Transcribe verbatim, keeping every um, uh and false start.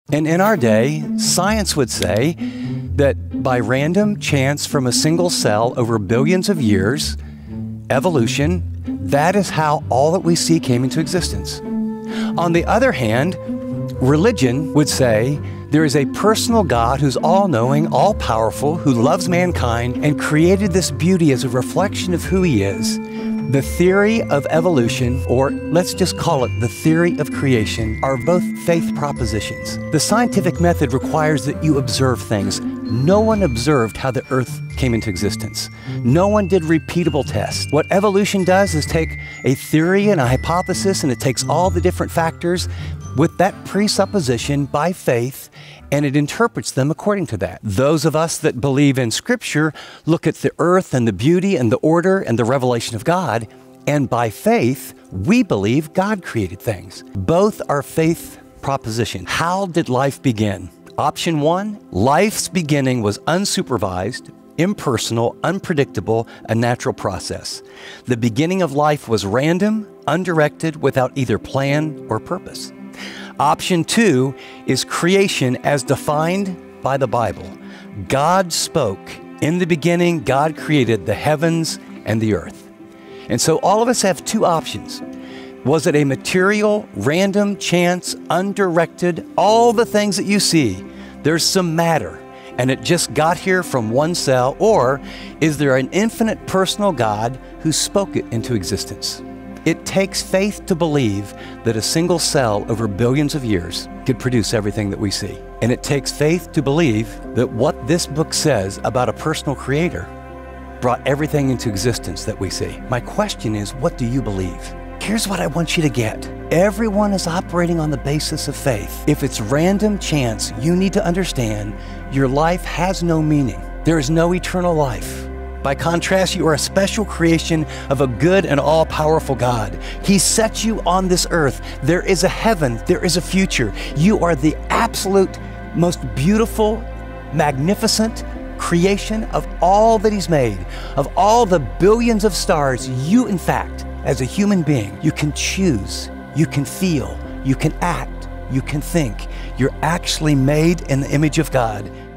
And in our day, science would say that by random chance from a single cell over billions of years, evolution, that is how all that we see came into existence. On the other hand, religion would say there is a personal God who's all-knowing, all-powerful, who loves mankind and created this beauty as a reflection of who he is. The theory of evolution, or let's just call it the theory of creation, are both faith propositions. The scientific method requires that you observe things. No one observed how the earth came into existence. No one did repeatable tests. What evolution does is take a theory and a hypothesis, and it takes all the different factors with that presupposition by faith, and it interprets them according to that. Those of us that believe in Scripture look at the earth and the beauty and the order and the revelation of God, and by faith, we believe God created things. Both are faith propositions. How did life begin? Option one, life's beginning was unsupervised, impersonal, unpredictable, a natural process. The beginning of life was random, undirected, without either plan or purpose. Option two is creation as defined by the Bible. God spoke. In the beginning, God created the heavens and the earth. And so all of us have two options. Was it a material, random, chance, undirected, all the things that you see? There's some matter, and it just got here from one cell, or is there an infinite personal God who spoke it into existence? It takes faith to believe that a single cell over billions of years could produce everything that we see. And it takes faith to believe that what this book says about a personal creator brought everything into existence that we see. My question is, what do you believe? Here's what I want you to get. Everyone is operating on the basis of faith. If it's random chance, you need to understand your life has no meaning. There is no eternal life. By contrast, you are a special creation of a good and all-powerful God. He set you on this earth. There is a heaven. There is a future. You are the absolute most beautiful, magnificent creation of all that He's made. Of all the billions of stars, you, in fact, as a human being, you can choose, you can feel, you can act, you can think. You're actually made in the image of God.